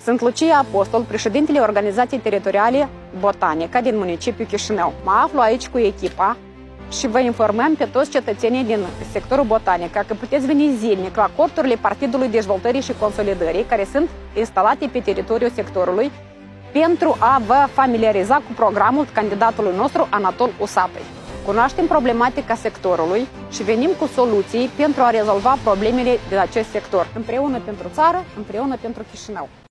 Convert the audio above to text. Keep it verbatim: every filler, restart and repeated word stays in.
Sunt Lucia Apostol, președintele Organizației Teritoriale Botanica din municipiul Chișinău. Mă aflu aici cu echipa și vă informăm pe toți cetățenii din sectorul botanic că puteți veni zilnic la corturile Partidului Dezvoltării și Consolidării, care sunt instalate pe teritoriul sectorului, pentru a vă familiariza cu programul candidatului nostru, Anatol Usapăi. Cunoaștem problematica sectorului și venim cu soluții pentru a rezolva problemele din acest sector. Împreună pentru țară, împreună pentru Chișinău.